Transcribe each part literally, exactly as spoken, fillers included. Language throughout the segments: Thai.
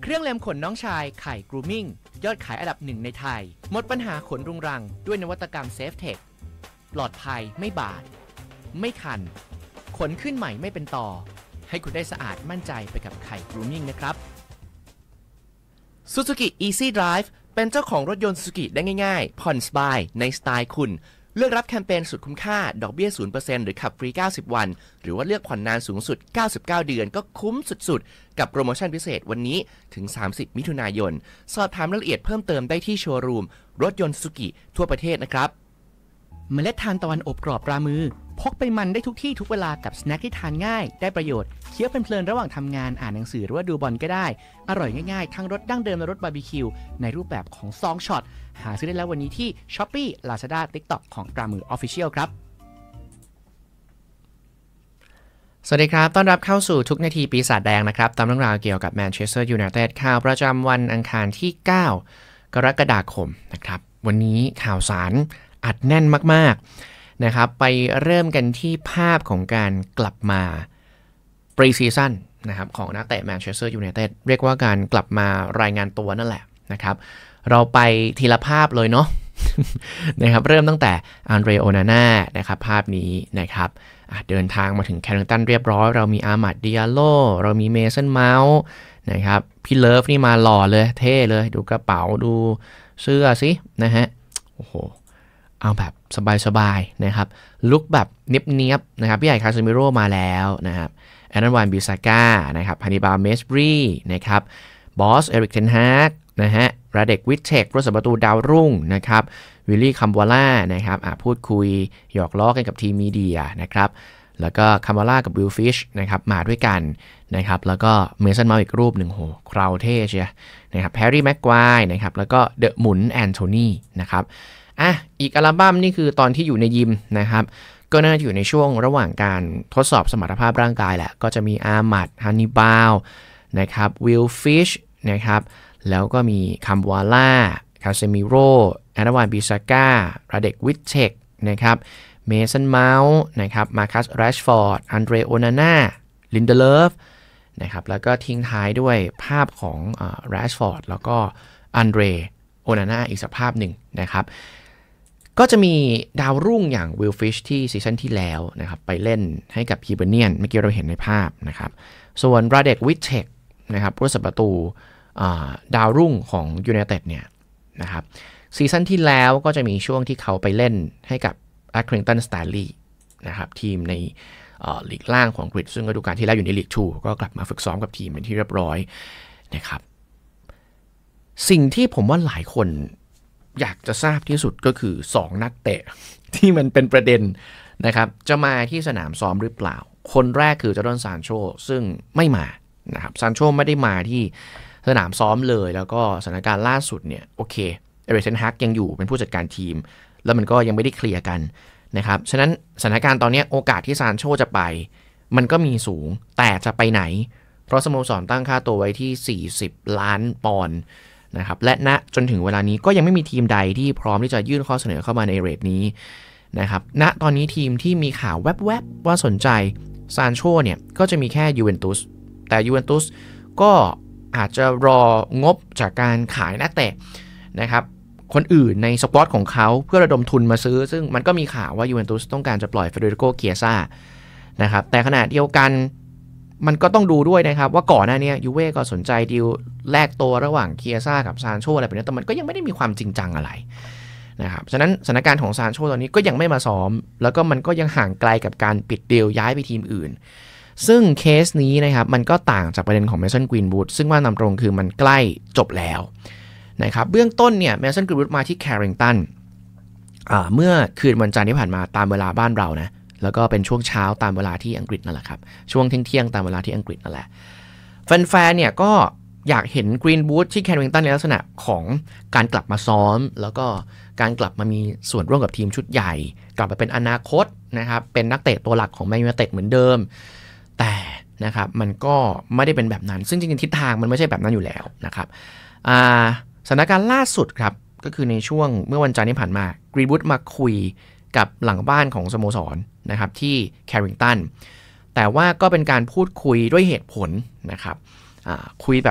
เครื่องเล็มขนน้องชายไข่กรูมิ่งยอดขายอันดับหนึ่งในไทยหมดปัญหาขนรุงรังด้วยนวัตกรรมเซฟเทคปลอดภัยไม่บาดไม่คันขนขึ้นใหม่ไม่เป็นต่อให้คุณได้สะอาดมั่นใจไปกับไข่กรูมิ่งนะครับ Suzuki Easy Drive เป็นเจ้าของรถยนต์ Suzuki ได้ง่ายๆผ่อนสบายในสไตล์คุณเลือกรับแคมเปญสุดคุ้มค่าดอกเบี้ย ศูนย์เปอร์เซ็นต์ หรือขับฟรีเก้าสิบวันหรือว่าเลือกผ่อนนานสูงสุดเก้าสิบเก้าเดือนก็คุ้มสุดๆกับโปรโมชั่นพิเศษวันนี้ถึงสามสิบมิถุนายนสอบถามรายละเอียดเพิ่มเติมได้ที่โชว์รูมรถยนต์ Suzuki ทั่วประเทศนะครับเมล็ดทานตะวันอบกรอบปลามือพกไปมันได้ทุกที่ทุกเวลากับสแน็คที่ทานง่ายได้ประโยชน์เคี้ยวเพลินๆระหว่างทำงานอ่านหนังสือหรือว่าดูบอลก็ได้อร่อยง่ายๆทั้งรสดั้งเดิมและรสบาร์บีคิวในรูปแบบของซองช็อตหาซื้อได้แล้ววันนี้ที่ Shopee Lazada TikTok ของปลามือ Official ครับสวัสดีครับต้อนรับเข้าสู่ทุกนาทีปีศาจแดงนะครับตามเรื่องราวเกี่ยวกับแมนเชสเตอร์ยูไนเต็ดข่าวประจำวันอังคารที่เก้ากรกฎาคมนะครับวันนี้ข่าวสารอัดแน่นมากๆนะครับไปเริ่มกันที่ภาพของการกลับมาปรีซีซั่นนะครับของนักเตะแมนเชสเตอร์ยูไนเต็ดเรียกว่าการกลับมารายงานตัวนั่นแหละนะครับเราไปทีละภาพเลยเนาะ นะครับเริ่มตั้งแต่อันเดรโอนาน่านะครับภาพนี้นะครับเดินทางมาถึงแคริงตันเรียบร้อยเรามีอามัดดิอาโลเรามีเมสันเมาส์นะครับพี่เลิฟนี่มาหล่อเลยเท่เลยดูกระเป๋าดูเสื้อสินะฮะโอ้โหเอาแบบสบายๆนะครับลุคแบบเนียบๆนะครับพี่ใหญ่คาซิมิโร่มาแล้วนะครับแอนนวานบิซาก้านะครับฮันนิบาลเมสบรีนะครับบอสเอริกเทนฮากนะฮะราเด็กวิทเชกผู้รักษาประตูดาวรุ่งนะครับวิลลี่คัมวาล่านะครับพูดคุยหยอกล้อกันกับทีมมีเดียนะครับแล้วก็คัมวาล่ากับวิลฟิชนะครับมาด้วยกันนะครับแล้วก็เมสันเมาส์อีกรูปหนึ่งโหคราวเท่เชียนะครับแฮร์รี่แม็กไกวร์นะครับแล้วก็เดอะหมุนแอนโทนีนะครับอ่ะอีกอัลบั้มนี่คือตอนที่อยู่ในยิมนะครับก็น่าจะอยู่ในช่วงระหว่างการทดสอบสมรรถภาพร่างกายแหละก็จะมีอามัดฮันนิบาลนะครับวิลฟิชนะครับแล้วก็มีคัมวาล่าคาเซมิโร่แอนนาวานบิซาก้าราเด็กวิทเชกนะครับเมสันเมาส์นะครับมาคัสแรชฟอร์ดอันเดรโอนาน่าลินเดเลฟนะครับแล้วก็ทิ้งท้ายด้วยภาพของแรชฟอร์ดแล้วก็อันเดรโอนาน่าอีกสักภาพหนึ่งนะครับก็จะมีดาวรุ่งอย่างวิลฟิชที่ซีซั่นที่แล้วนะครับไปเล่นให้กับฮีเบเนียนเมื่อกี้เราเห็นในภาพนะครับส่วนราเด็กวิทเชกนะครับผู้รักษาประตูดาวรุ่งของยูไนเต็ดเนี่ยนะครับซีซั่นที่แล้วก็จะมีช่วงที่เขาไปเล่นให้กับแอคริงตันสแตนลีย์นะครับทีมในลีกล่างของอังกฤษซึ่งฤดูกาลที่แล้วอยู่ในลีกทูก็กลับมาฝึกซ้อมกับทีมเป็นที่เรียบร้อยนะครับสิ่งที่ผมว่าหลายคนอยากจะทราบที่สุดก็คือสองนักเตะที่มันเป็นประเด็นนะครับจะมาที่สนามซ้อมหรือเปล่าคนแรกคือจอร์แดนซานโชซึ่งไม่มานะครับซานโชไม่ได้มาที่สนามซ้อมเลยแล้วก็สถานการณ์ล่าสุดเนี่ยโอเคเอริกเทนฮากยังอยู่เป็นผู้จัดการทีมแล้วมันก็ยังไม่ได้เคลียร์กันนะครับฉะนั้นสถานการณ์ตอนนี้โอกาสที่ซานโชจะไปมันก็มีสูงแต่จะไปไหนเพราะสโมสรตั้งค่าตัวไว้ที่สี่สิบล้านปอนด์นะครับและณจนถึงเวลานี้ก็ยังไม่มีทีมใดที่พร้อมที่จะยื่นข้อเสนอเข้ามาในเรทนี้นะครับณตอนนี้ทีมที่มีข่าวแวบๆว่าสนใจซานโชเนี่ยก็จะมีแค่ยูเวนตุสแต่ยูเวนตุสก็อาจจะรองบจากการขายนักเตะนะครับคนอื่นในสควอตของเขาเพื่อระดมทุนมาซื้อซึ่งมันก็มีข่าวว่ายูเวนตุสต้องการจะปล่อยเฟเดริโกเคียซ่านะครับแต่ขณะเดียวกันมันก็ต้องดูด้วยนะครับว่าก่อนหน้านี้ยูเว่ก็สนใจดีลแลกตัวระหว่างเคียซ่ากับซานโชอะไรแบบนี้แต่มันก็ยังไม่ได้มีความจริงจังอะไรนะครับฉะนั้นสถานการณ์ของซานโชตอนนี้ก็ยังไม่มาซ้อมแล้วก็มันก็ยังห่างไกลกับการปิดดีลย้ายไปทีมอื่นซึ่งเคสนี้นะครับมันก็ต่างจากประเด็นของเมสันกรีนวูดซึ่งว่าตามตรงคือมันใกล้จบแล้วนะครับเบื้องต้นเนี่ยเมสันกรีนวูดมาที่แคริงตันเมื่อคืนวันจันทร์ที่ผ่านมาตามเวลาบ้านเรานะแล้วก็เป็นช่วงเช้าตามเวลาที่อังกฤษนั่นแหละครับช่วงเที่ยงๆตามเวลาที่อังกฤษนั่นแหละแฟนๆเนี่ยก็อยากเห็นกรีนวูดที่แคริงตันในลักษณะของการกลับมาซ้อมแล้วก็การกลับมามีส่วนร่วมกับทีมชุดใหญ่กลับมาเป็นอนาคตนะครับเป็นนักเตะตัวหลักของแมนยูไนเต็ดเหมือนเดิมแต่นะครับมันก็ไม่ได้เป็นแบบนั้นซึ่งจริงๆทิศทางมันไม่ใช่แบบนั้นอยู่แล้วนะครับสถานการณ์ล่าสุดครับก็คือในช่วงเมื่อวันจันทร์ที่ผ่านมากรีนวูดมาคุยกับหลังบ้านของสโมสรนะครับที่แคริงตันแต่ว่าก็เป็นการพูดคุยด้วยเหตุผลนะครับคุยแบบ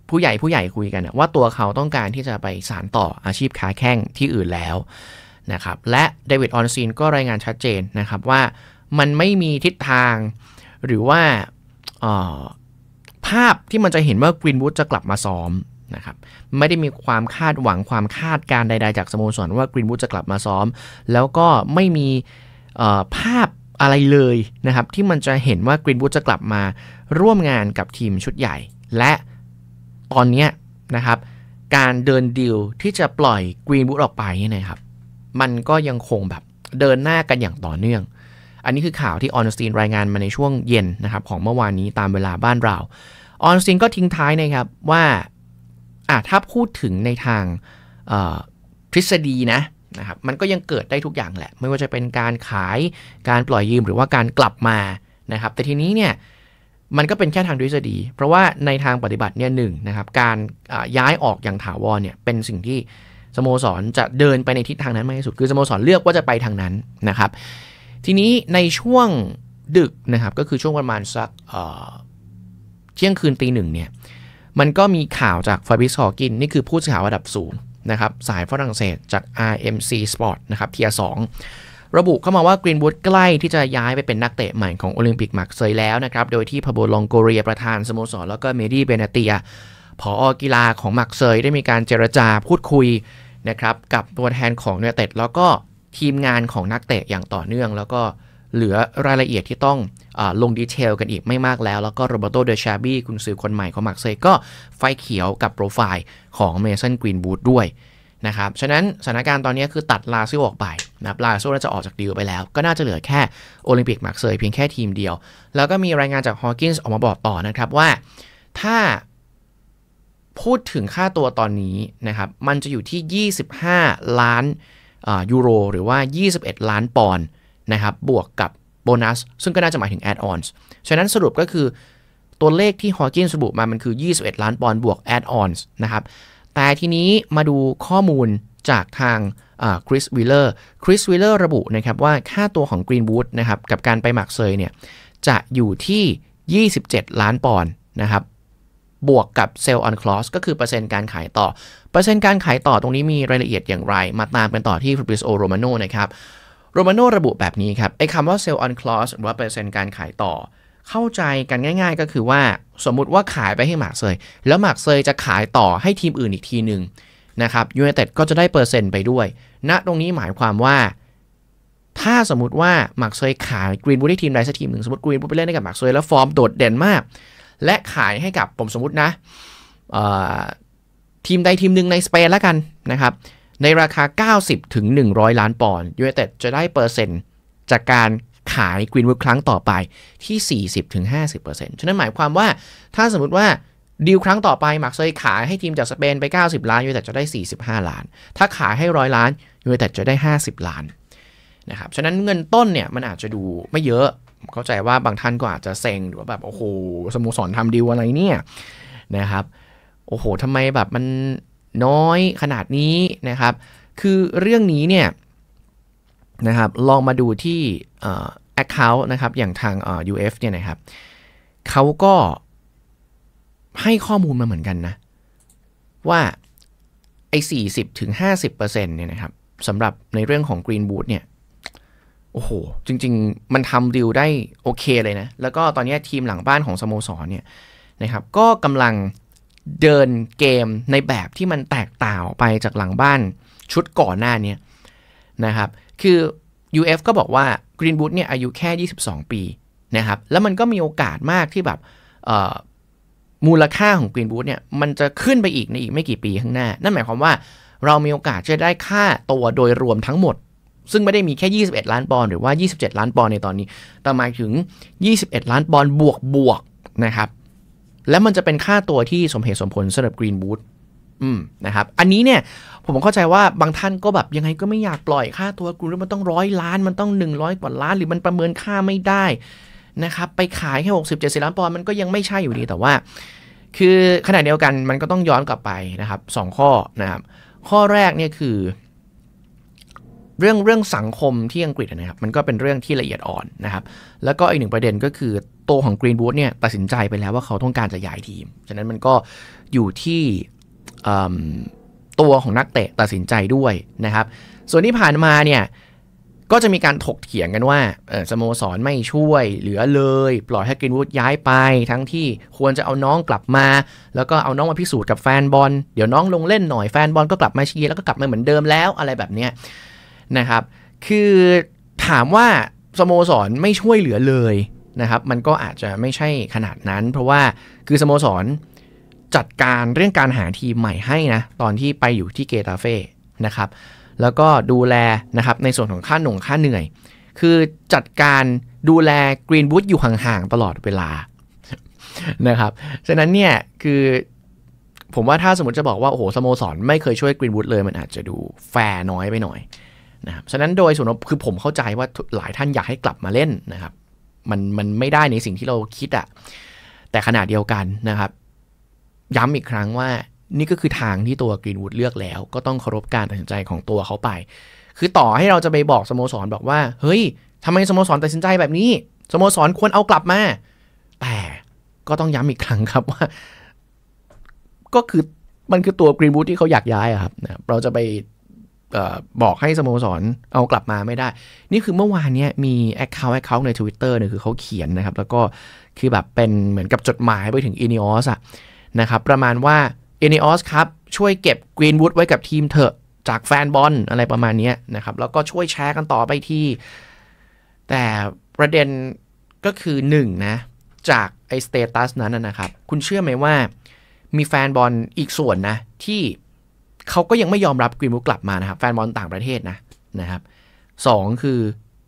ผู้ใหญ่ผู้ใหญ่คุยกันว่าตัวเขาต้องการที่จะไปสานต่ออาชีพค้าแข้งที่อื่นแล้วนะครับและเดวิดออนซีนก็รายงานชัดเจนนะครับว่ามันไม่มีทิศทางหรือว่าภาพที่มันจะเห็นว่ากรีนวูดจะกลับมาซ้อมนะครับไม่ได้มีความคาดหวังความคาดการใดๆจากสโมสรว่ากรีนวูดจะกลับมาซ้อมแล้วก็ไม่มีภาพอะไรเลยนะครับที่มันจะเห็นว่ากรีนวูดจะกลับมาร่วมงานกับทีมชุดใหญ่และตอนนี้นะครับการเดินดีลที่จะปล่อยกรีนวูดออกไปนี่นะครับมันก็ยังคงแบบเดินหน้ากันอย่างต่อเนื่องอันนี้คือข่าวที่ออนสตีนรายงานมาในช่วงเย็นนะครับของเมื่อวานนี้ตามเวลาบ้านเราออนสตีนก็ทิ้งท้ายนะครับว่าอ่ะถ้าพูดถึงในทางทฤษฎีนะนะครับมันก็ยังเกิดได้ทุกอย่างแหละไม่ว่าจะเป็นการขายการปล่อยยืมหรือว่าการกลับมานะครับแต่ทีนี้เนี่ยมันก็เป็นแค่ทางทฤษฎีเพราะว่าในทางปฏิบัติเนี่ยหนึ่งนะครับการย้ายออกอย่างถาวรเนี่ยเป็นสิ่งที่สโมสรจะเดินไปในทิศทางนั้นมากที่สุดคือสโมสรเลือกว่าจะไปทางนั้นนะครับทีนี้ในช่วงดึกนะครับก็คือช่วงประมาณสักเอ่อเที่ยงคืนตีหนึ่งเนี่ยมันก็มีข่าวจากฟาบริซ ฮอว์กินนี่คือผู้สื่อข่าวระดับสูงนะครับสายฝรั่งเศสจาก อาร์ เอ็ม ซี Sport นะครับเทียร์สองระบุเข้ามาว่ากรีนวูดใกล้ที่จะย้ายไปเป็นนักเตะใหม่ของโอลิมปิกมาร์เซย์แล้วนะครับโดยที่พาโบลองโกเรียประธานสโมสรแล้วก็เมดี้เบนาเตียผอ.กีฬาของมาร์เซย์ได้มีการเจรจาพูดคุยนะครับกับตัวแทนของยูไนเต็ดแล้วก็ทีมงานของนักเตะอย่างต่อเนื่องแล้วก็เหลือรายละเอียดที่ต้องอ่าลงดีเทลกันอีกไม่มากแล้วแล้วก็โรเบโต เดชาบี้กุนซือคนใหม่ของมาร์เซย์ก็ไฟเขียวกับโปรไฟล์ของเมสันกรีนวูดด้วยนะครับฉะนั้นสถานการณ์ตอนนี้คือตัดลาซิโอออกไปนะครับลาซิโอน่าจะออกจากดีลไปแล้วก็น่าจะเหลือแค่โอลิมปิกมาร์เซย์เพียงแค่ทีมเดียวแล้วก็มีรายงานจากฮอว์กินส์ออกมาบอกต่อนะครับว่าถ้าพูดถึงค่าตัวตอนนี้นะครับมันจะอยู่ที่ยี่สิบห้าล้านยูโรหรือว่ายี่สิบเอ็ดล้านปอนด์นะครับบวกกับโบนัสซึ่งก็น่าจะหมายถึงแอดออนส์ฉะนั้นสรุปก็คือตัวเลขที่ฮอว์กินส์ระบุมามันคือยี่สิบเอ็ดล้านปอนด์บวกแอดออนส์นะครับแต่ทีนี้มาดูข้อมูลจากทางคริสวิลเลอร์คริสวิลเลอร์ระบุนะครับว่าค่าตัวของกรีนวูดนะครับกับการไปมาร์เซย์เนี่ยจะอยู่ที่ยี่สิบเจ็ดล้านปอนด์นะครับบวกกับเซลล์ออนคลอสก็คือเปอร์เซ็นต์การขายต่อเปอร์เซ็นต์การขายต่อตรงนี้มีรายละเอียดอย่างไรมาตามกันต่อที่ฟาบริโอ โรมาโนนะครับโรมาโนระบุแบบนี้ครับไอ้คำว่าเซลล์ออนคลอสหรือว่าเปอร์เซ็นต์การขายต่อเข้าใจกันง่ายๆก็คือว่าสมมุติว่าขายไปให้มาร์เซย์แล้วมาร์เซย์จะขายต่อให้ทีมอื่นอีกทีนึงนะครับยูไนเต็ดก็จะได้เปอร์เซ็นต์ไปด้วยณตรงนี้หมายความว่าถ้าสมมุติว่ามาร์เซย์ขายกรีนวูดให้ทีมใดสักทีมหนึ่งสมมติกรีนวูดไปเล่นให้กับมาร์เซย์แล้วฟอร์มโดดเด่นมากและขายให้กับผมสมมุตินะทีมใดทีมหนึ่งในสเปนแล้วกันนะครับในราคา เก้าสิบถึงหนึ่งร้อย ล้านปอนด์ยูไนเต็ดจะได้เปอร์เซ็นต์จากการขายกรีนวูดครั้งต่อไปที่ สี่สิบถึงห้าสิบเปอร์เซ็นต์ ฉะนั้นหมายความว่าถ้าสมมุติว่าดีลครั้งต่อไปมาร์เซย์ขายให้ทีมจากสเปนไปเก้าสิบล้านยูไนเต็ดจะได้สี่สิบห้าล้านถ้าขายให้หนึ่งร้อยล้านยูไนเต็ดจะได้ห้าสิบล้านนะครับฉะนั้นเงินต้นเนี่ยมันอาจจะดูไม่เยอะเข้าใจว่าบางท่านก็อาจจะเซ็งหรือว่าแบบโอ้โหสโมสรทำดีลอะไรเนี่ยนะครับโอ้โหทำไมแบบมันน้อยขนาดนี้นะครับคือเรื่องนี้เนี่ยนะครับลองมาดูที่เอ่อ account นะครับอย่างทางเอ่อ ยู เอฟ เนี่ยนะครับเขาก็ให้ข้อมูลมาเหมือนกันนะว่าไอ้ สี่สิบถึงห้าสิบเปอร์เซ็นต์ เนี่ยนะครับสำหรับในเรื่องของ Greenwood เนี่ยโอ้โหจริงๆมันทำดีลได้โอเคเลยนะแล้วก็ตอนนี้ทีมหลังบ้านของสโมสรเนี่ยนะครับก็กำลังเดินเกมในแบบที่มันแตกต่างไปจากหลังบ้านชุดก่อนหน้านี้นะครับคือ ยู เอฟ ก็บอกว่า Greenwood เนี่ยอายุแค่ยี่สิบสองปีนะครับแล้วมันก็มีโอกาสมากที่แบบมูลค่าของ Greenwood เนี่ยมันจะขึ้นไปอีกในอีกไม่กี่ปีข้างหน้านั่นหมายความว่าเรามีโอกาสจะได้ค่าตัวโดยรวมทั้งหมดซึ่งไม่ได้มีแค่ยี่สิบเอ็ดล้านปอนด์หรือว่ายี่สิบเจ็ดล้านปอนด์ในตอนนี้แต่หมายถึงยี่สิบเอ็ดล้านปอนด์บวกบวกนะครับแล้วมันจะเป็นค่าตัวที่สมเหตุสมผลสำหรับ Greenwood อืมนะครับอันนี้เนี่ยผมเข้าใจว่าบางท่านก็แบบยังไงก็ไม่อยากปล่อยค่าตัว Greenwood มันต้องร้อยล้านมันต้องหนึ่งร้อยกว่าล้านหรือมันประเมินค่าไม่ได้นะครับไปขายแค่หกสิบ เจ็ดสิบล้านปอนด์มันก็ยังไม่ใช่อยู่ดีแต่ว่าคือขณะเดียวกันมันก็ต้องย้อนกลับไปนะครับสองข้อนะครับข้อแรกเนี่ยคือเรื่องเรื่องสังคมที่อังกฤษนะครับมันก็เป็นเรื่องที่ละเอียดอ่อนนะครับแล้วก็อีกหนึ่งประเด็นก็คือตัวของกรีนวูดเนี่ยตัดสินใจไปแล้วว่าเขาต้องการจะย้ายทีมฉะนั้นมันก็อยู่ที่ตัวของนักเตะตัดสินใจด้วยนะครับส่วนที่ผ่านมาเนี่ยก็จะมีการถกเถียงกันว่าสโมสรไม่ช่วยเหลือเลยปล่อยให้กรีนวูดย้ายไปทั้งที่ควรจะเอาน้องกลับมาแล้วก็เอาน้องมาพิสูจน์กับแฟนบอลเดี๋ยวน้องลงเล่นหน่อยแฟนบอลก็กลับมาเชียร์แล้วก็กลับมาเหมือนเดิมแล้วอะไรแบบนี้นะครับคือถามว่าสโมสรไม่ช่วยเหลือเลยนะครับมันก็อาจจะไม่ใช่ขนาดนั้นเพราะว่าคือสโมสรจัดการเรื่องการหาทีมใหม่ให้นะตอนที่ไปอยู่ที่เกตาเฟ่นะครับแล้วก็ดูแลนะครับในส่วนของค่าหน่งค่าเหนื่อยคือจัดการดูแลกรีนวูดอยู่ห่างๆตลอดเวลานะครับฉะนั้นเนี่ยคือผมว่าถ้าสมมติจะบอกว่าโอ้โหสโมสรไม่เคยช่วยกรีนวูดเลยมันอาจจะดูแฟร์น้อยไปหน่อยนะครับฉะนั้นโดยส่วนตัวคือผมเข้าใจว่าหลายท่านอยากให้กลับมาเล่นนะครับมันมันไม่ได้ในสิ่งที่เราคิดอะแต่ขณะเดียวกันนะครับย้ำอีกครั้งว่านี่ก็คือทางที่ตัวกรีนวูดเลือกแล้วก็ต้องเคารพการตัดสินใจของตัวเขาไปคือต่อให้เราจะไปบอกสโมสรบอกว่าเฮ้ยทำไมสโมสรตัดสินใจแบบนี้สโมสรควรเอากลับมาแต่ก็ต้องย้ำอีกครั้งครับว่าก็คือมันคือตัวกรีนวูดที่เขาอยากย้ายอะครับเราจะไปเอ่อบอกให้สโมสรเอากลับมาไม่ได้นี่คือเมื่อวานนี้มี account account ใน Twitter เนี่ยคือเขาเขียนนะครับแล้วก็คือแบบเป็นเหมือนกับจดหมายไปถึง อี เอ็น อี โอ เอส อะนะครับประมาณว่า อี เอ็น อี โอ เอส ครับช่วยเก็บกรีนวูดไว้กับทีมเถอะจากแฟนบอลอะไรประมาณนี้นะครับแล้วก็ช่วยแชร์กันต่อไปที่แต่ประเด็นก็คือหนึ่งนะจากไอ้สเตตัสนั้นนะครับคุณเชื่อไหมว่ามีแฟนบอลอีกส่วนนะที่เขาก็ยังไม่ยอมรับกรีนวูดกลับมานะครับแฟนบอลต่างประเทศนะนะครับสองคือ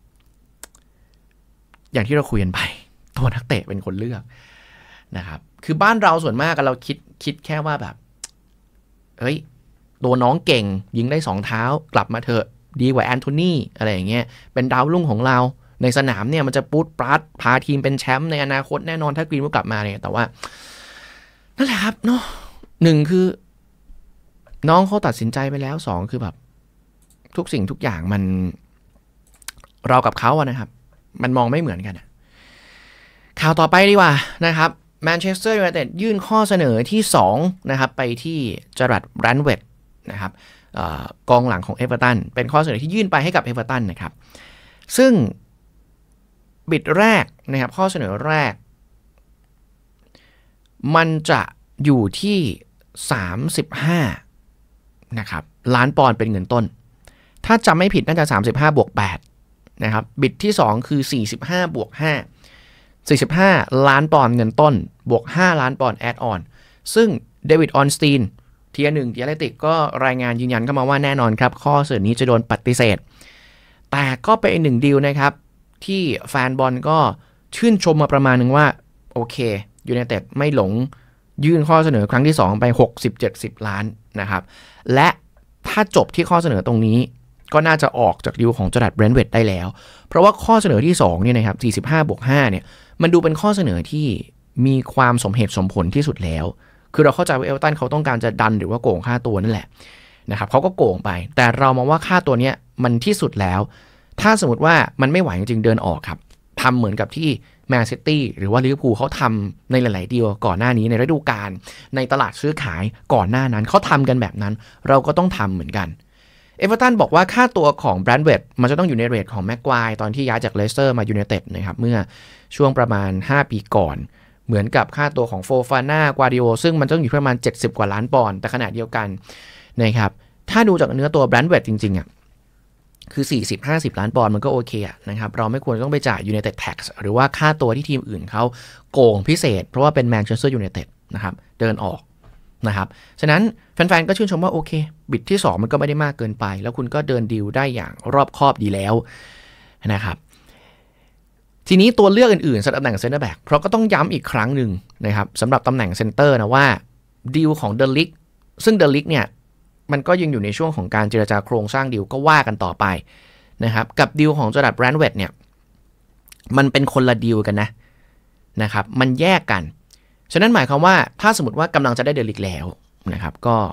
อย่างที่เราคุยกันไปตัวนักเตะเป็นคนเลือกนะครับคือบ้านเราส่วนมากเราคิดคิดแค่ว่าแบบเฮ้ยตัวน้องเก่งยิงได้สองเท้ากลับมาเถอะดีกว่าแอนโทนีอะไรอย่างเงี้ยเป็นดาวรุ่งของเราในสนามเนี่ยมันจะปูดปราดพาทีมเป็นแชมป์ในอนาคตแน่นอนถ้ากรีนวูดกลับมาเนี่ยแต่ว่านั่นแหละครับเนาะหนึ่งคือน้องเขาตัดสินใจไปแล้วสองคือแบบทุกสิ่งทุกอย่างมันเรากับเขาอะนะครับมันมองไม่เหมือนกันข่าวต่อไปดีกว่านะครับแมนเชสเตอร์ยูไนเต็ดยื่นข้อเสนอที่สองนะครับไปที่จรัดแบรนท์เวดนะครับกองหลังของเอเวอร์ตันเป็นข้อเสนอที่ยื่นไปให้กับเอเวอร์ตันนะครับซึ่งบิดแรกนะครับข้อเสนอแรกมันจะอยู่ที่สามสิบห้านะครับล้านปอนด์เป็นเงินต้นถ้าจำไม่ผิดน่าจะสามสิบห้าบวกแปดนะครับบิดที่สองคือสี่สิบห้าบวกห้าสี่สิบห้าล้านปอนด์เงินต้นบวกห้าล้านปอนด์แอดออนซึ่งเดวิดออนสตีนเทียร์หนึ่งเทียร์แอตเลติกก็รายงานยืนยันเข้ามาว่าแน่นอนครับข้อเสนอนี้จะโดนปฏิเสธแต่ก็เป็นอีกหนึ่งดีลนะครับที่แฟนบอลก็ชื่นชมมาประมาณนึงว่าโอเคยูไนเต็ดไม่หลงยื่นข้อเสนอครั้งที่สองไป หกสิบเจ็ดสิบ ล้านนะครับและถ้าจบที่ข้อเสนอตรงนี้ก็น่าจะออกจากดีลของจรัดแบรนท์เวดได้แล้วเพราะว่าข้อเสนอที่สองเนี่ยนะครับสี่สิบห้าบวกห้าเนี่ยมันดูเป็นข้อเสนอที่มีความสมเหตุสมผลที่สุดแล้วคือเราเข้าใจว่าเอเวอร์ตันเขาต้องการจะดันหรือว่าโกงค่าตัวนั่นแหละนะครับเขาก็โกงไปแต่เรามองว่าค่าตัวเนี้ยมันที่สุดแล้วถ้าสมมติว่ามันไม่ไหวจริงๆเดินออกครับทำเหมือนกับที่แมนซิตี้หรือว่าลิเวอร์พูลเขาทำในหลายๆดีลก่อนหน้านี้ในฤดูกาลในตลาดซื้อขายก่อนหน้านั้นเขาทำกันแบบนั้นเราก็ต้องทำเหมือนกันเอเวอร์ตันบอกว่าค่าตัวของแบรนท์เวดมันจะต้องอยู่ในเรทของแม็กควายตอนที่ย้ายจากเลสเตอร์มายูไนเต็ดนะครับเมื่อช่วงประมาณห้าปีก่อนเหมือนกับค่าตัวของโฟฟาน่ากวาดิโอซึ่งมันต้องอยู่ประมาณเจ็ดสิบกว่าล้านปอนด์แต่ขณะเดียวกันนะครับถ้าดูจากเนื้อตัวแบรนท์เวดจริงๆอ่ะคือ สี่สิบห้าสิบ ล้านปอนด์มันก็โอเคอ่ะนะครับเราไม่ควรต้องไปจ่าย United Tax หรือว่าค่าตัวที่ทีมอื่นเขาโกงพิเศษเพราะว่าเป็นแมนเชสเตอร์ยูไนเต็ดนะครับเดินออกนะครับฉะนั้นแฟนๆก็ชื่นชมว่าโอเคบิดที่สองมันก็ไม่ได้มากเกินไปแล้วคุณก็เดินดีลได้อย่างรอบคอบดีแล้วนะครับทีนี้ตัวเลือกอื่นๆสำหรับตำแหน่งเซนเตอร์แบ็กเพราะก็ต้องย้ำอีกครั้งหนึ่งนะครับสำหรับตำแหน่งเซนเตอร์นะว่าดีลของเดลิกซึ่งเดลิกเนี่ยมันก็ยังอยู่ในช่วงของการเจรจาโครงสร้างดีลก็ว่ากันต่อไปนะครับกับดีลของจรัดแบรนท์เวดเนี่ยมันเป็นคนละดีลกันนะนะครับมันแยกกันฉะนั้นหมายความว่าถ้าสมมติว่ากำลังจะได้เดลิกแล้วนะครับก็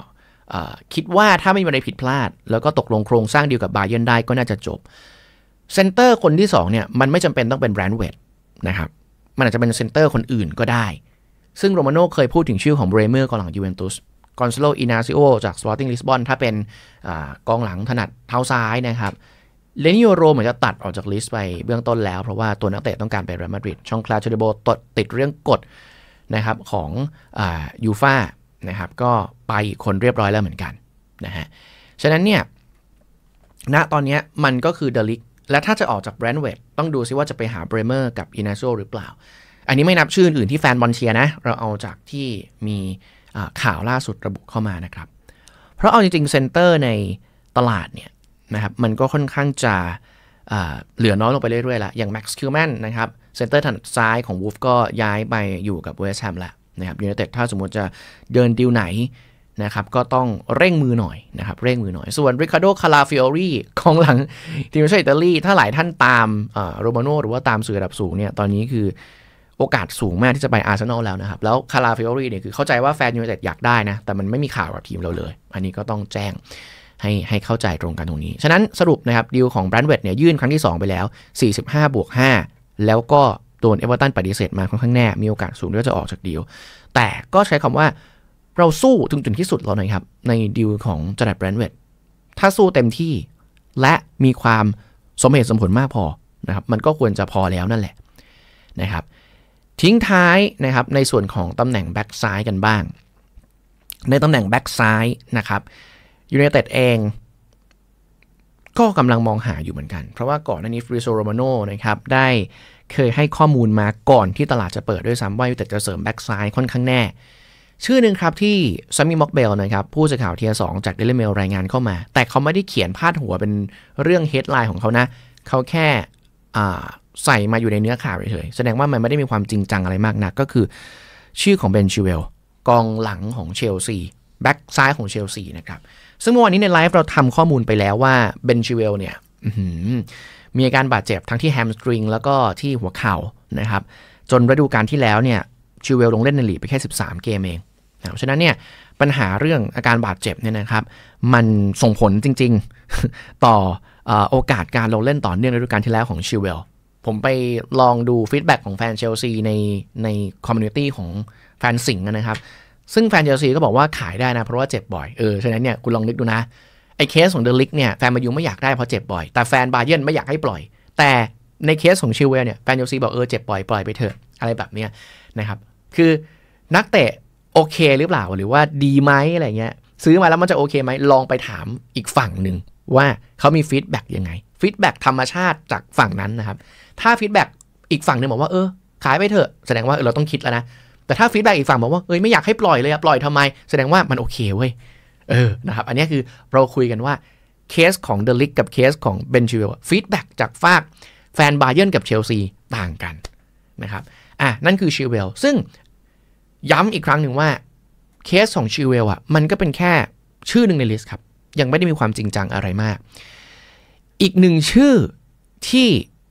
คิดว่าถ้าไม่มีอะไรผิดพลาดแล้วก็ตกลงโครงสร้างเดียวกับบาเยิร์นได้ก็น่าจะจบเซนเตอร์คนที่สองเนี่ยมันไม่จำเป็นต้องเป็นแบรนด์เวดนะครับมันอาจจะเป็นเซนเตอร์คนอื่นก็ได้ซึ่งโรมาโน่เคยพูดถึงชื่อของเบรเมอร์กองหลังยูเวนตุสกอนซาโลอินาซิโอจากสปอร์ติ้งลิสบอนถ้าเป็นกองหลังถนัดเท้าซ้ายนะครับเลนิโอโรเหมือนจะตัดออกจากลิสต์ไปเบื้องต้นแล้วเพราะว่าตัวนักเตะต้องการไปเรอัลมาดริดช่องคลาเชเดโบติดเรื่องกฎนะครับของยูฟ่านะครับก็ไปอีกคนเรียบร้อยแล้วเหมือนกันนะฮะฉะนั้นเนี่ยณตอนนี้มันก็คือเดลิกและถ้าจะออกจากแบรนด์เวดต้องดูซิว่าจะไปหาเบรเมอร์กับอินาโซหรือเปล่าอันนี้ไม่นับชื่ออื่นที่แฟนบอลเชียร์นะเราเอาจากที่มีข่าวล่าสุดระบุเข้ามานะครับเพราะเอาจริงๆเซนเตอร์ในตลาดเนี่ยนะครับมันก็ค่อนข้างจะเหลือน้อยลงไปเรื่อยๆละอย่างแม็กซ์คิวแมนนะครับเซนเตอร์ทางซ้ายของวูฟก็ย้ายไปอยู่กับเวสต์แฮมแล้วนะครับยูไนเต็ดถ้าสมมติจะเดินดีลไหนนะครับก็ต้องเร่งมือหน่อยนะครับเร่งมือหน่อยส่วนริคาร์โดคาลาฟิโอรีของหลังทีมชาติอิตาลีถ้าหลายท่านตามโรมาโน่หรือว่าตามสื่อระดับสูงเนี่ยตอนนี้คือโอกาสสูงมากที่จะไปอาร์เซนอลแล้วนะครับแล้วคาลาฟิโอรีเนี่ยคือเข้าใจว่าแฟนยูไนเต็ดอยากได้นะแต่มันไม่มีข่าวกับทีมเราเลยอันนี้ก็ต้องแจ้งให้ให้เข้าใจตรงกันตรงนี้ฉะนั้นสรุปนะครับดีลของแบรนด์เวดเนี่ยยื่นครั้งที่สองไปแล้วสี่สิบห้าบวกห้าแล้วก็โดนเอเวอร์ตันปฏิเสธมาค่อนข้างแน่มีโอกาสสูงที่จะออกจากดีลแต่ก็ใช้คำว่าเราสู้ถึงจุดที่สุดแล้วนะครับในดีลของจาร์ดแบรนด์เวดถ้าสู้เต็มที่และมีความสมเหตุสมผลมากพอนะครับมันก็ควรจะพอแล้วนั่นแหละนะครับทิ้งท้ายนะครับในส่วนของตำแหน่งแบ็กซ้ายกันบ้างในตำแหน่งแบ็กซ้ายนะครับยูไนเต็ดเองก็กำลังมองหาอยู่เหมือนกันเพราะว่าก่อนหน้านี้ฟริโซโรมาโน่นะครับได้เคยให้ข้อมูลมาก่อนที่ตลาดจะเปิดด้วยซ้ำว่ายูไนเต็ดจะเสริมแบ็กซ้ายค่อนข้างแน่ชื่อหนึ่งครับที่ซัมมี่ม็อกเบลนะครับผู้สื่อข่าวเทียร์สองจากเดลิเมลรายงานเข้ามาแต่เขาไม่ได้เขียนพาดหัวเป็นเรื่องเฮดไลน์ของเขานะเขาแค่ใส่มาอยู่ในเนื้อข่าวเฉยๆแสดงว่ามันไม่ได้มีความจริงจังอะไรมากนักก็คือชื่อของเบนชิเวลกองหลังของเชลซีแบ็กซ้ายของเชลซีนะครับซึ่งเมื่อวานนี้ในไลฟ์เราทำข้อมูลไปแล้วว่าเบนชิเวลเนี่ยมีอาการบาดเจ็บทั้งที่แฮมสตริงแล้วก็ที่หัวเข่านะครับจนฤดูกาลที่แล้วเนี่ยชิเวลลงเล่นในลีกไปแค่สิบสามเกมเองนะเพราะฉะนั้นเนี่ยปัญหาเรื่องอาการบาดเจ็บเนี่ยนะครับมันส่งผลจริงๆต่อโอกาสการลงเล่นต่อเนื่องในฤดูกาลที่แล้วของชิเวลผมไปลองดูฟีดแบ็กของแฟนเชลซีในในคอมมูนิตี้ของแฟนสิงห์นะครับซึ่งแฟนเชลซีก็บอกว่าขายได้นะเพราะว่าเจ็บบ่อยเออฉะนั้นเนี่ยคุณลองนึกดูนะไอ้เคสของเดลิกเนี่ยแฟนแมนยูไม่อยากได้เพราะเจ็บบ่อยแต่แฟนบาเยิร์นไม่อยากให้ปล่อยแต่ในเคสของชิลเวลเนี่ยแฟนเชลซีบอกเออเจ็บบ่อยปล่อยไปเถอะอะไรแบบเนี้ยนะครับคือนักเตะโอเคหรือเปล่าหรือว่าดีไหมอะไรเงี้ยซื้อมาแล้วมันจะโอเคไหมลองไปถามอีกฝั่งหนึ่งว่าเขามีฟีดแบ็กยังไงฟีดแบ็กธรรมชาติจากฝั่งนั้นนะครับถ้าฟีดแบ็กอีกฝั่งหนึ่งบอกว่าเออขายไปเถอะแสดงว่าเราต้องคิดแล้วนะแต่ถ้าฟีดแบ็กอีกฝั่งบอกว่าเอ้ยไม่อยากให้ปล่อยเลยอะปล่อยทำไมแสดงว่ามันโอเคเว้ยเออนะครับอันนี้คือเราคุยกันว่าเคสของเดลิกกับเคสของเบนชิเวลฟีดแบ็กจากฝากแฟนบาเยิร์นกับเชลซีต่างกันนะครับอ่ะนั่นคือชิเวลซึ่งย้ำอีกครั้งหนึ่งว่าเคสของชิเวลอ่ะมันก็เป็นแค่ชื่อหนึ่งในลิสต์ครับยังไม่ได้มีความจริงจังอะไรมากอีกหนึ่งชื่อที่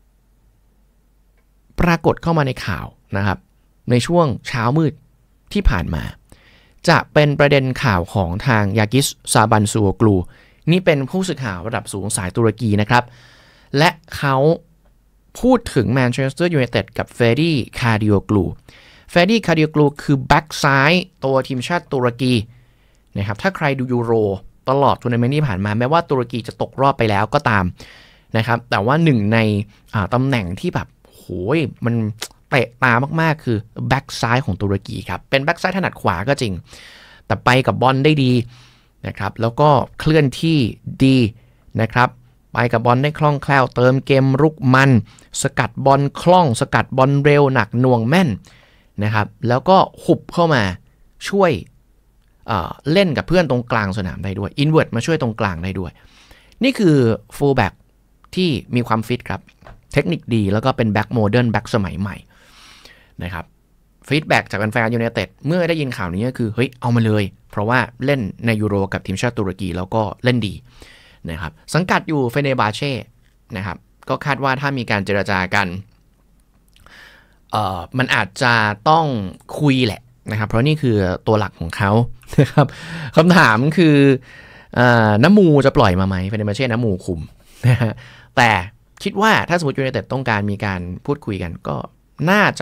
ปรากฏเข้ามาในข่าวนะครับในช่วงเช้ามืดที่ผ่านมาจะเป็นประเด็นข่าวของทางยากิสซาบันซูโอกลูนี่เป็นผู้สื่อข่าวระดับสูงสายตุรกีนะครับและเขาพูดถึงแมนเชสเตอร์ยูไนเต็ดกับเฟรดี้คาร์ดิโอกลูเฟรดี้คาร์ดิโอกลูคือแบ็กซ้ายตัวทีมชาติตุรกีนะครับถ้าใครดูยูโรตลอดทัวร์นาเมนต์ที่ผ่านมาแม้ว่าตุรกีจะตกรอบไปแล้วก็ตามนะครับแต่ว่าหนึ่งในตำแหน่งที่แบบโหยมันเตะตามากๆคือแบ็กซ้ายของตุรกีครับเป็นแบ็กซ้ายถนัดขวาก็จริงแต่ไปกับบอลได้ดีนะครับแล้วก็เคลื่อนที่ดีนะครับไปกับบอลได้คล่องแคล่วเติมเกมรุกมันสกัดบอลคล่องสกัดบอลเร็วหนักหน่วงแม่นนะครับแล้วก็หุบเข้ามาช่วยเอ่อเล่นกับเพื่อนตรงกลางสนามได้ด้วยอินเวิร์ตมาช่วยตรงกลางได้ด้วยนี่คือฟูลแบ็กที่มีความฟิตครับเทคนิคดีแล้วก็เป็นแบ็กโมเดิร์นแบ็กสมัยใหม่นะครับฟีดแบ็กจากแฟนๆยูไนเต็ดเมื่อได้ยินข่าวนี้ก็คือเฮ้ยเอามาเลยเพราะว่าเล่นในยูโรกับทีมชาติตุรกีแล้วก็เล่นดีนะครับสังกัดอยู่เฟเนบาเช่นะครับก็คาดว่าถ้ามีการเจรจากันเอ่อมันอาจจะต้องคุยแหละนะครับเพราะนี่คือตัวหลักของเขานะครับคำถามคือน้ำมูจะปล่อยมาไหมเฟเนร์บัเช่น้ำมูคุมนะฮะแต่คิดว่าถ้าสมมติยูไนเต็ดต้องการมีการพูดคุยกันก็น่าจะ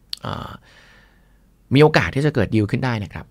มีโอกาสที่จะเกิดดีลขึ้นได้นะครับ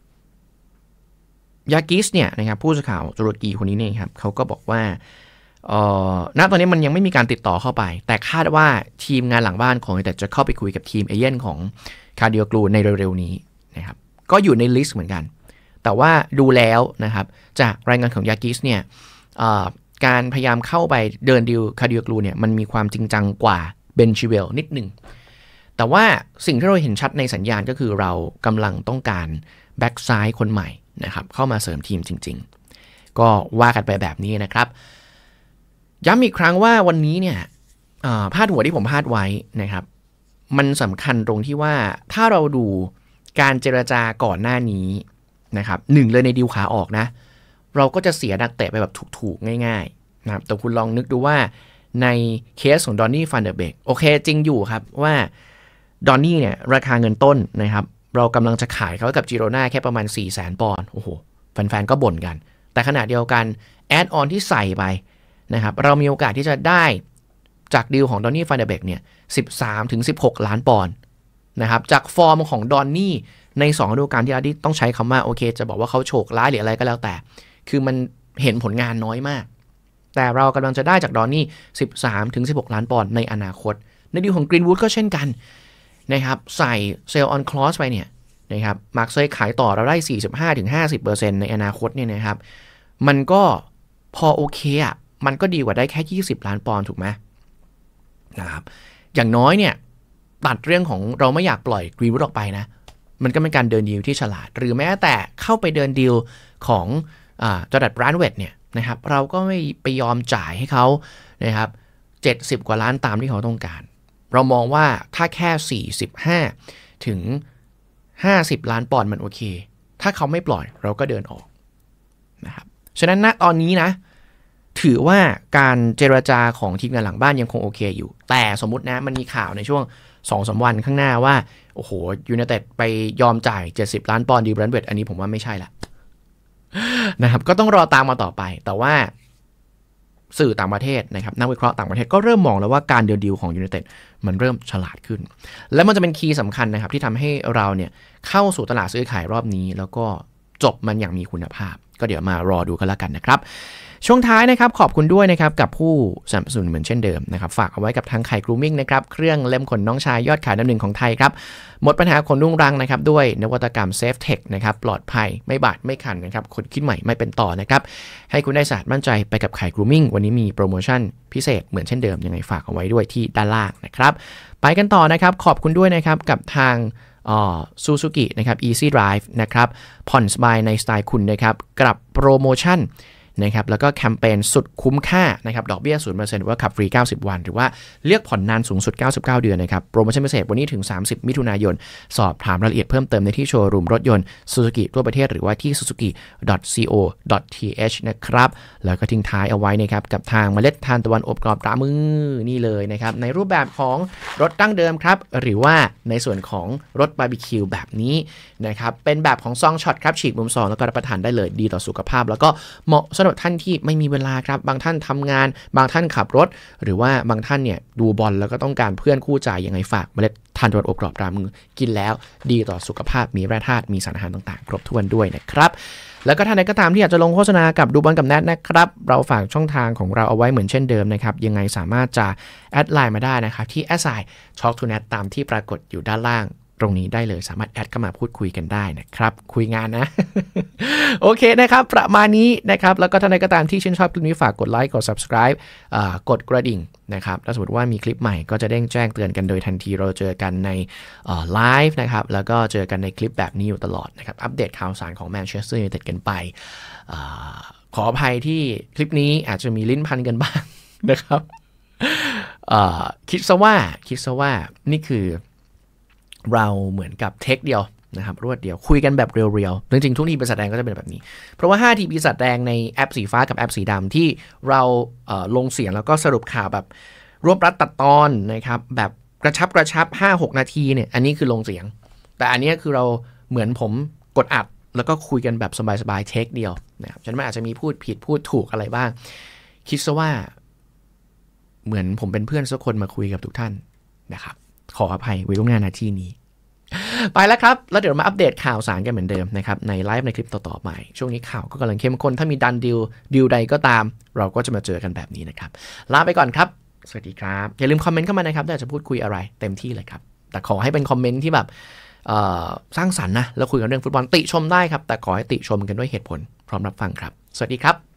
ยากิสเนี่ยนะครับผู้สื่อข่าวตุรกีคนนี้เนี่ยครับเขาก็บอกว่าเอ่อณตอนนี้มันยังไม่มีการติดต่อเข้าไปแต่คาดว่าทีมงานหลังบ้านของยูไนเต็ดจะเข้าไปคุยกับทีมเอเย่นของคาร์ดิโอกลูในเร็วๆนี้นะครับก็อยู่ในลิสต์เหมือนกันแต่ว่าดูแล้วนะครับจากรายงานของยากิสเนี่ยการพยายามเข้าไปเดินดีลคาร์ดิโอกลูเนี่ยมันมีความจริงจังกว่าเบนชิเวลนิดหนึ่งแต่ว่าสิ่งที่เราเห็นชัดในสัญญาณก็คือเรากำลังต้องการแบ็กซ้ายคนใหม่นะครับเข้ามาเสริมทีมจริงๆก็ว่ากันไปแบบนี้นะครับย้ำอีกครั้งว่าวันนี้เนี่ยพาดหัวที่ผมพาดไว้นะครับมันสำคัญตรงที่ว่าถ้าเราดูการเจรจาก่อนหน้านี้นะครับหนึ่งเลยในดีลขาออกนะเราก็จะเสียนักเตะไปแบบถูกๆง่ายๆนะครับแต่คุณลองนึกดูว่าในเคสของดอนนี่ฟันเดอร์เบกโอเคจริงอยู่ครับว่าดอนนี่เนี่ยราคาเงินต้นนะครับเรากำลังจะขายเขากับจิโรน่าแค่ประมาณ สี่แสน ปอนด์โอ้โหแฟนๆก็บ่นกันแต่ขณะเดียวกันแอดออนที่ใส่ไปนะครับเรามีโอกาสที่จะได้จากดีลของดอนนี่ฟันเดอร์เบกเนี่ย สิบสามถึงสิบหก ล้านปอนด์นะครับจากฟอร์มของดอนนี่ในสองฤดูกาลที่แล้วที่ต้องใช้คำว่าโอเคจะบอกว่าเขาโฉกร้ายหรืออะไรก็แล้วแต่คือมันเห็นผลงานน้อยมากแต่เรากำลังจะได้จากดอนนี่ สิบสามถึงสิบหก ล้านปอนด์ในอนาคตในดีลของกรีนวูดก็เช่นกันนะครับใส่เซลล์ออนคลอสไปเนี่ยนะครับมาร์คเซย์ขายต่อเราได้ สี่สิบห้าถึงห้าสิบเปอร์เซ็นต์ ในอนาคตเนี่ยนะครับมันก็พอโอเคอ่ะมันก็ดีกว่าได้แค่ยี่สิบล้านปอนด์ถูกไหมนะครับอย่างน้อยเนี่ยตัดเรื่องของเราไม่อยากปล่อยกรีนวูดออกไปนะมันก็เป็นการเดินดีลที่ฉลาดหรือแม้แต่เข้าไปเดินดีลของอ่าจอร์แดน บรานเวตเนี่ยนะครับเราก็ไม่ไปยอมจ่ายให้เขานะครับเจ็ดสิบกว่าล้านตามที่เขาต้องการเรามองว่าถ้าแค่สี่สิบห้าถึงห้าสิบล้านปอนด์มันโอเคถ้าเขาไม่ปล่อยเราก็เดินออกนะครับฉะนั้นณตอนนี้นะถือว่าการเจรจาของทีมงานหลังบ้านยังคงโอเคอยู่แต่สมมุตินะมันมีข่าวในช่วง สองถึงสาม วันข้างหน้าว่าโอ้โหยูไนเต็ดไปยอมจ่ายเจ็ดสิบล้านปอนด์ดีล บรานเวตอันนี้ผมว่าไม่ใช่ละนะครับก็ต้องรอตามมาต่อไปแต่ว่าสื่อต่างประเทศนะครับนักวิเคราะห์ต่างประเทศก็เริ่มมองแล้วว่าการเดินดีลของยูไนเต็ดมันเริ่มฉลาดขึ้นและมันจะเป็นคีย์สำคัญนะครับที่ทำให้เราเนี่ยเข้าสู่ตลาดซื้อขายรอบนี้แล้วก็จบมันอย่างมีคุณภาพก็เดี๋ยวมารอดูกันแล้วกันนะครับช่วงท้ายนะครับขอบคุณด้วยนะครับกับผู้สนับสนุนเหมือนเช่นเดิมนะครับฝากเอาไว้กับทางไข่กรูมมิ่งนะครับเครื่องเล็มขนน้องชายยอดขายน้ำหนึ่งของไทยครับหมดปัญหาขนรุงรังนะครับด้วยนวัตกรรมเซฟเทคนะครับปลอดภัยไม่บาดไม่คันนะครับคนคิดใหม่ไม่เป็นต่อนะครับให้คุณได้สะอาดมั่นใจไปกับไข่กรูมมิ่งวันนี้มีโปรโมชั่นพิเศษเหมือนเช่นเดิมยังไงฝากเอาไว้ด้วยที่ด้านล่างนะครับไปกันต่อนะครับขอบคุณด้วยนะครับกับทางซูซูกินะครับ Easy Drive นะครับผ่อนสบายในสไตล์คุณนะครับกับโปรโมชั่นนะครับแล้วก็แคมเปญสุดคุ้มค่านะครับดอกเบี้ย ศูนย์เปอร์เซ็นต์ หรือว่าขับฟรีเก้าสิบวันหรือว่าเลือกผ่อนนานสูงสุดเก้าสิบเก้าเดือนนะครับโปรโมชั่นพิเศษวันนี้ถึงสามสิบมิถุนายนสอบถามรายละเอียดเพิ่มเติมในที่โชว์รูมรถยนต์ Suzuki ทั่วประเทศหรือว่าที่ ซูซูกิ ดอท ซี โอ ดอท ที เอช นะครับแล้วก็ทิ้งท้ายเอาไว้นะครับกับทางเมล็ดทานตะวันอบกรอบตรามือนี่เลยนะครับในรูปแบบของรถดั้งเดิมครับหรือว่าในส่วนของรถบาร์บีคิวแบบนี้นะครับเป็นแบบของซองช็อตครับฉีกมุมซองแล้วก็รับประทานได้เลยดีต่อสุขภาพแล้วก็เหมาะสำหรับท่านที่ไม่มีเวลาครับบางท่านทำงานบางท่านขับรถหรือว่าบางท่านเนี่ยดูบอลแล้วก็ต้องการเพื่อนคู่ใจยังไงฝากเมล็ดทานตะวันอบกรอบตรามือกินแล้วดีต่อสุขภาพมีแร่ธาตุมีสารอาหารต่างๆครบถ้วนด้วยนะครับแล้วก็ท่านใดก็ตามที่อยากจะลงโฆษณากับดูบอลกับแนทนะครับเราฝากช่องทางของเราเอาไว้เหมือนเช่นเดิมนะครับยังไงสามารถจะแอดไลน์มาได้นะครับที่ แอท ไซน์ ช็อก ทู เน็ต ตามที่ปรากฏอยู่ด้านล่างตรงนี้ได้เลยสามารถแอดเข้ามาพูดคุยกันได้นะครับคุยงานนะ โอเคนะครับประมาณนี้นะครับแล้วก็ท่านใดก็ตามที่ชื่นชอบคลิปนี้ฝากกดไลค์กด Subscribe อ่ากดกระดิ่งนะครับถ้าสมมติว่ามีคลิปใหม่ก็จะเด้งแจ้งเตือนกันโดยทันทีเราเจอกันในไลฟ์นะครับแล้วก็เจอกันในคลิปแบบนี้อยู่ตลอดนะครับอัปเดตข่าวสารของแมนเชสเตอร์ยูไนเต็ดกันไปขออภัยที่คลิปนี้อาจจะมีลิ้นพันกันบ้างนะครับคิดซะว่าคิดซะว่านี่คือเราเหมือนกับเทคเดียวนะครับรวดเดียวคุยกันแบบเรียวๆจริงๆทุกทีปีศาจแดงก็จะเป็นแบบนี้เพราะว่าห้าทีปีศาจแดงในแอปสีฟ้ากับแอปสีดำที่เราเอ่อลงเสียงแล้วก็สรุปข่าวแบบรวบรัดตัดตอนนะครับแบบกระชับกระชับ ห้าหก นาทีเนี่ยอันนี้คือลงเสียงแต่อันนี้คือเราเหมือนผมกดอัดแล้วก็คุยกันแบบสบายๆเทคเดียวนะครับฉะนั้นมันอาจจะมีพูดผิดพูดถูกอะไรบ้างคิดซะว่าเหมือนผมเป็นเพื่อนสักคนมาคุยกับทุกท่านนะครับขออภัยไว้ล่วงหน้านาทีนี้ไปแล้วครับแล้วเดี๋ยวมาอัปเดตข่าวสารกันเหมือนเดิมนะครับในไลฟ์ในคลิปต่อๆไปช่วงนี้ข่าวก็กำลังเข้มข้นถ้ามีดันดิวดิวใดก็ตามเราก็จะมาเจอกันแบบนี้นะครับลาไปก่อนครับสวัสดีครับอย่าลืมคอมเมนต์เข้ามานะครับถ้าจะพูดคุยอะไรเต็มที่เลยครับแต่ขอให้เป็นคอมเมนต์ที่แบบสร้างสรรค์นะแล้วคุยกันเรื่องฟุตบอลติชมได้ครับแต่ขอให้ติชมกันด้วยเหตุผลพร้อมรับฟังครับสวัสดีครับ